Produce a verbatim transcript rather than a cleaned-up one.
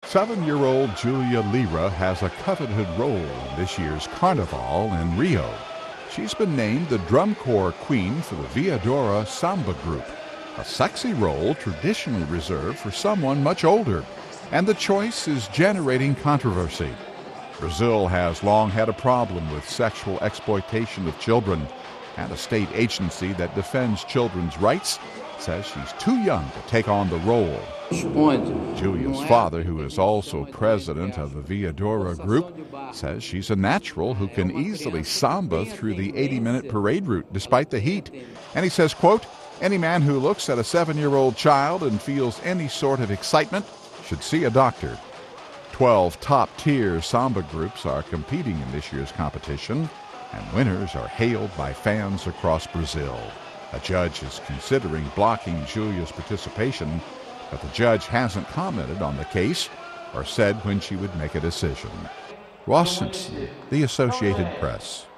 Seven-year-old Julia Lira has a coveted role in this year's Carnival in Rio. She's been named the drum corps queen for the Viadora Samba group, a sexy role traditionally reserved for someone much older. And the choice is generating controversy. Brazil has long had a problem with sexual exploitation of children, and a state agency that defends children's rights says she's too young to take on the role. Julia's father, who is also president of the Viadora group, says she's a natural who can easily samba through the eighty-minute parade route despite the heat. And he says, quote, "Any man who looks at a seven-year-old child and feels any sort of excitement should see a doctor." Twelve top-tier samba groups are competing in this year's competition, and winners are hailed by fans across Brazil. A judge is considering blocking Julia's participation, but the judge hasn't commented on the case or said when she would make a decision. Ross Simpson, The Associated Press.